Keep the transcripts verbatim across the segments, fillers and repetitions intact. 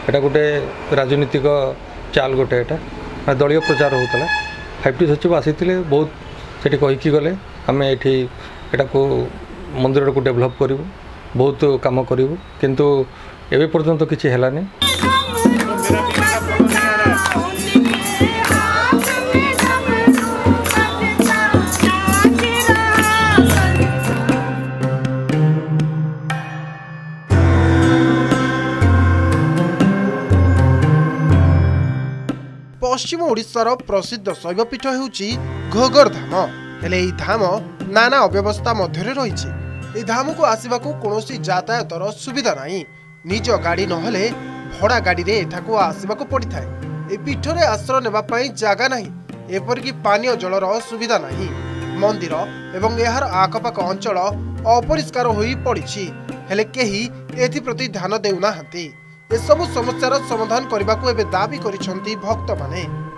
एटा गोटे राजनीतिक चाल गोटे एटा दलीय प्रचार होता फाइव टी सचिव आसी बहुत से कहीकि गले आम ये को मंदिर को डेभलप करूँ बहुत काम करूँ किंतु एवं पर्यंत किसी है पश्चिम ओडिशार प्रसिद्ध शैवपीठ होउची घोघर धाम। हेले ई धाम नाना अव्यवस्था मध्य रही। धाम को आसवाक कौन यातायातर सुविधा नहीं। निज गाड़ी नहले भड़ा गाड़ी रे एठाकू आसवाक पड़ी था। ए पीठ रे आश्रय नेबापाई जागा नहीं, एपरिक पानीय जलर सुविधा नहीं। मंदिर एवं यार आखपाख अंचल अपरिष्कार होई पड़ी। हेले केही एथि प्रति ध्यान देउनाहांती। ए सबु समस्यार समाधान करने को एबे दाबी करिसंती भक्त माने।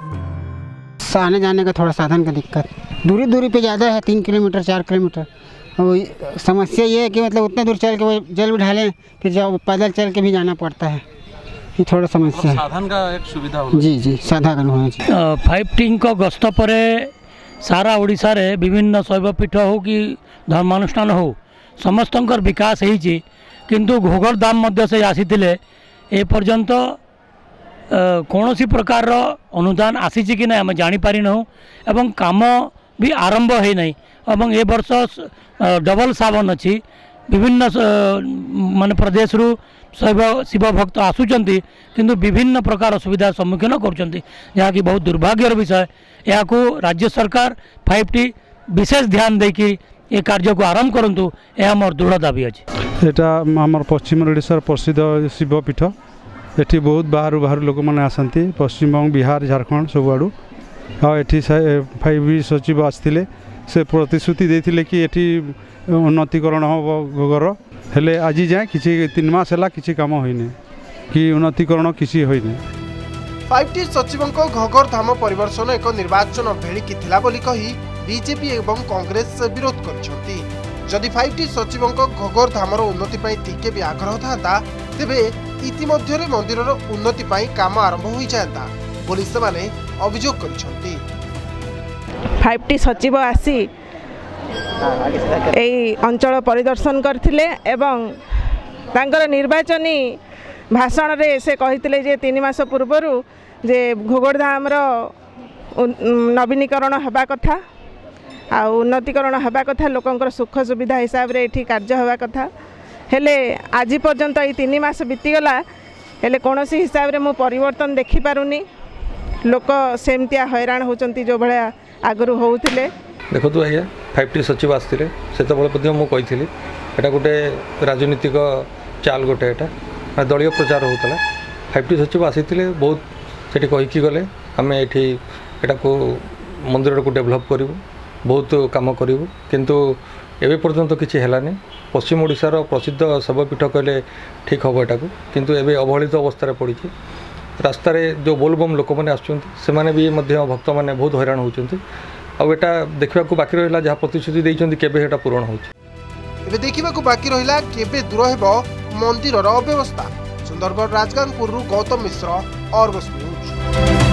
आने जाने का थोड़ा साधन का दिक्कत, दूरी दूरी पे ज़्यादा है, तीन किलोमीटर चार किलोमीटर। और समस्या ये है कि मतलब उतने दूर चल के वो जल उठा लें, फिर जब पैदल चल के भी जाना पड़ता है। ये थोड़ा समस्या है। साधन का एक सुविधा होना जी जी साधन होना चाहिए। फाइव टी को गस्त पर सारा ओडिशा रे विभिन्न शैवपीठ हो कि धर्मानुष्ठान हो समस्त विकास होइछि, किंतु घोघर धाम मध्य से आसीथिले ए पर्यंत कौन सी प्रकार अनुदान आसी कि ना आम जापर ना एवं काम भी आरंभ है नहीं। एवं ए वर्ष डबल सावन अच्छी विभिन्न मान प्रदेश रु शैव शिव भक्त आसुचंती किंतु विभिन्न प्रकार सुविधा सम्मुखीन करुँच, जहाँकि बहुत दुर्भाग्यर विषय। या राज्य सरकार फाइव टी विशेष ध्यान देकी ये कार्य को आरंभ करंतु, यह मोर दृढ़ दाबी अच्छे। एटा आमर पश्चिम ओडिशार प्रसिद्ध शिवपीठ। एठी बहुत बाहर बाहर लोक मैंने आसती, पश्चिमबंग बिहार झारखंड सब आड़ू। हाँ एठी फाइव सचिव आसते से प्रतिश्रुति देते कि एठी उन्नतीकरण हम घोघर हेले आज जाए किसी तीन मास है किसी काम होने कि उन्नतीकरण किसी होने। फाइव टी सचिव घोघर धाम परिदर्शन एक निर्वाचन भेड़िकी थिला बोली कही बीजेपी एवं कांग्रेस विरोध करछंती। जदि फाइव टी सचिव घोघर धामर उन्नति पाई टिके भी आग्रह था तेबे इतिमध्य मंदिर उन्नति पाई काम आरंभ हो जाता बोली से अभियोग करछंती। फाइव टी सचिव आसी एई अंचल परिदर्शन करथिले एवं तांकर निर्वाचनी भाषण रे से कहिथिले जे तीन मास पूर्वरु जे घोघर धामर नवीनीकरण हेबा कथा आ उन्नतीकरण हेबा कथा, लोकंकर सुख सुविधा हिसाब रे एठी कार्य हेबा कथा। हेले आज पर्यंत ये तीन मास बीतीगला हेले कौन हिसाब रे मु परिवर्तन देखि पारुनी। लोक सेमतिया हैरान होचंती जो भलिया आगरु होउथिले। देखो तो आज्ञा फाइव टी सचिव आसते से मुझे एटा गोटे राजनीतिक चाल गोटे एटा दलीय प्रचार होता फाइव टी सचिव आसी बहुत से कहीकि गले आम ये को मंदिर को डेभलप करूँ बहुत काम करूँ किंतु एवं पर्यंत किसी है। पश्चिम ओडिशार प्रसिद्ध शैवपीठ कहले ठीक हम एटा को किंतु एवं अवहेलित अवस्था पड़ी। रास्तार जो बोलबम लोक मैंने आसने भी भक्त मैंने बहुत हैरान होती। आटा देखा बाकी रहा जहाँ प्रतिश्रुति देते केबे पूरण हो देखा बाकी रहा केबे दूर हेबो मंदिर अव्यवस्था। Sundargarh Rajgangpur Gautam Mishra, Argus news.